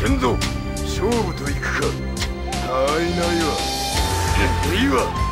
先祖、勝負といくか。たわいないわ。いいわ。